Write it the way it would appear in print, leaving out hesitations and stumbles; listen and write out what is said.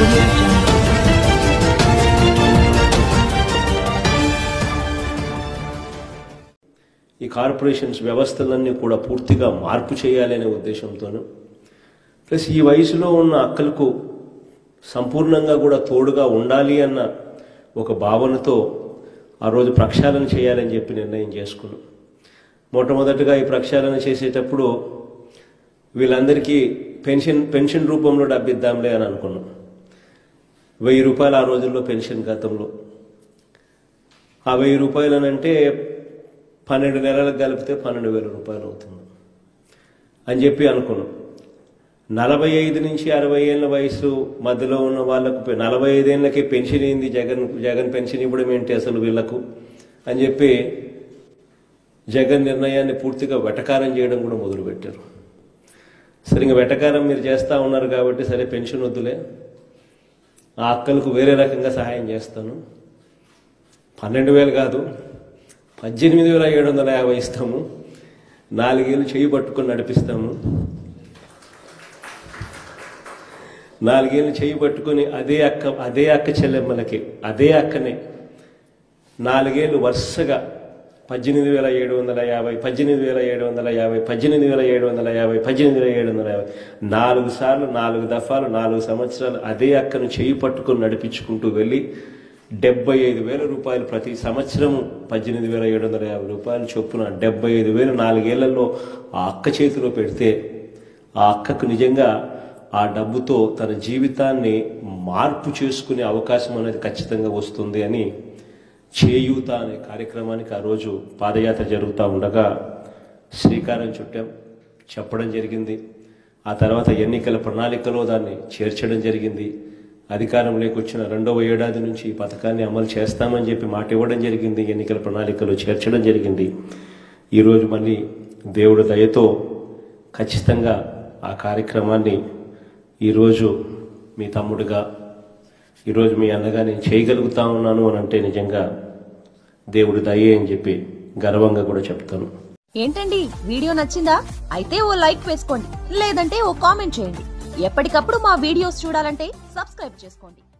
Audio Jungle. ఈ corporations వ్యవస్థలన్నీ కూడా పూర్తిగా మార్పు చేయాలనే ఉద్దేశంతోనూ ప్లస్ ఈ వయసులో ఉన్న అక్కలకు సంపూర్ణంగా కూడా తోడుగా ఉండాలి అన్న ఒక భావనతో ఆ రోజు ప్రక్షాళన చేయాలని చెప్పి నిర్ణయం చేసుకున్నాం. మొట్టమొదటిగా ఈ ప్రక్షాళన చేసేటప్పుడు వీళ్ళందరికీ పెన్షన్ రూపంలో డబ్బు ఇద్దాంలే అని అనుకున్నాం. 1000 రూపాయలు ఆ రోజుల్లో పెన్షన్ గతంలో. ఆ 1000 రూపాయలు అంటే 12 నెలలకు కలిపితే 12,000 రూపాయలు అవుతుంది అని చెప్పి అనుకున్నాం. 45 నుంచి 60 ఏళ్ళ వయసు మధ్యలో ఉన్న వాళ్ళకు 45 ఏళ్ళకి పెన్షన్ ఏంది, జగన్ పెన్షన్ ఇవ్వడం ఏంటి అసలు వీళ్లకు అని చెప్పి జగన్ నిర్ణయాన్ని పూర్తిగా వెటకారం చేయడం కూడా మొదలుపెట్టారు. సరే ఇంకా వెటకారం మీరు చేస్తూ ఉన్నారు కాబట్టి సరే పెన్షన్ వద్దులే, ఆ అక్కలకు వేరే రకంగా సహాయం చేస్తాను, 12,000 కాదు 18,750 ఇస్తాము, 4 ఏళ్ళు చేయి పట్టుకొని నడిపిస్తాము, 4 ఏళ్ళు చేయి పట్టుకొని అదే అక్క చెల్లెమ్మలకి అదే అక్కనే 4 ఏళ్ళు వరుసగా 18,750 18,750 18,750 18,750 4 సార్లు 4 దఫాలు 4 సంవత్సరాలు అదే అక్కను చేయి పట్టుకొని నడిపించుకుంటూ వెళ్ళి 75,000 రూపాయలు ప్రతి సంవత్సరము 18,750 రూపాయలు చొప్పున 75,000 4 ఏళ్లలో ఆ అక్క చేతిలో పెడితే ఆ అక్కకు నిజంగా ఆ డబ్బుతో తన జీవితాన్ని మార్పు చేసుకునే అవకాశం అనేది ఖచ్చితంగా వస్తుంది అని చేయూత అనే కార్యక్రమానికి ఆ రోజు పాదయాత్ర జరుగుతూ ఉండగా శ్రీకారం చుట్టాం, చెప్పడం జరిగింది. ఆ తర్వాత ఎన్నికల ప్రణాళికలో దాన్ని చేర్చడం జరిగింది. అధికారంలోకి వచ్చిన 2వ ఏడాది నుంచి ఈ పథకాన్ని అమలు చేస్తామని చెప్పి మాట ఇవ్వడం జరిగింది. ఎన్నికల ప్రణాళికలో చేర్చడం జరిగింది. ఈరోజు మళ్ళీ దేవుడి దయతో ఖచ్చితంగా ఆ కార్యక్రమాన్ని ఈరోజు మీ తమ్ముడుగా, ఈరోజు మీ అన్నగా నేను చేయగలుగుతా ఉన్నాను అని అంటే నిజంగా దేవుడి దయే అని చెప్పి గర్వంగా కూడా చెప్తాను. ఏంటండి, వీడియో నచ్చిందా? అయితే ఓ లైక్ వేసుకోండి, లేదంటే ఓ కామెంట్ చేయండి. ఎప్పటికప్పుడు మా వీడియోస్ చూడాలంటే సబ్స్క్రైబ్ చేసుకోండి.